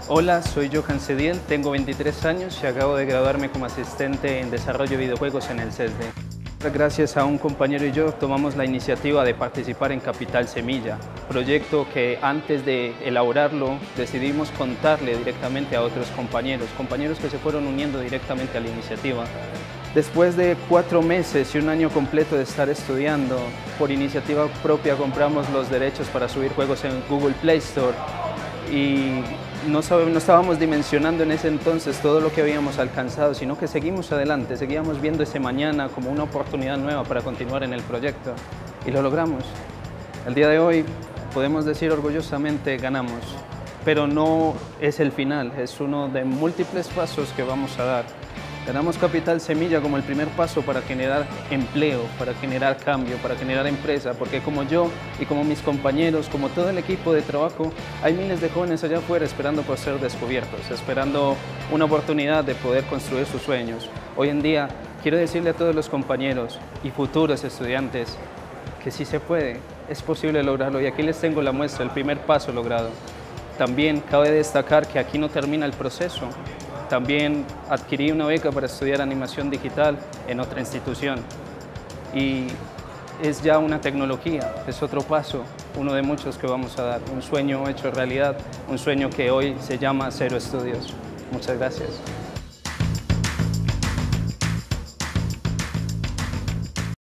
Hola, soy Johan Cediel, tengo 23 años y acabo de graduarme como asistente en desarrollo de videojuegos en el CESDE. Gracias a un compañero y yo tomamos la iniciativa de participar en Capital Semilla, proyecto que antes de elaborarlo decidimos contarle directamente a otros compañeros que se fueron uniendo directamente a la iniciativa. Después de 4 meses y un año completo de estar estudiando, por iniciativa propia compramos los derechos para subir juegos en Google Play Store y no estábamos dimensionando en ese entonces todo lo que habíamos alcanzado, sino que seguimos adelante, seguíamos viendo ese mañana como una oportunidad nueva para continuar en el proyecto y lo logramos. El día de hoy podemos decir orgullosamente ganamos, pero no es el final, es uno de múltiples pasos que vamos a dar. Ganamos Capital Semilla como el primer paso para generar empleo, para generar cambio, para generar empresa, porque como yo y como mis compañeros, como todo el equipo de trabajo, hay miles de jóvenes allá afuera esperando por ser descubiertos, esperando una oportunidad de poder construir sus sueños. Hoy en día quiero decirle a todos los compañeros y futuros estudiantes que sí se puede, es posible lograrlo y aquí les tengo la muestra, el primer paso logrado. También cabe destacar que aquí no termina el proceso. También adquirí una beca para estudiar animación digital en otra institución y es ya una tecnología, es otro paso, uno de muchos que vamos a dar, un sueño hecho realidad, un sueño que hoy se llama Zero Studios. Muchas gracias.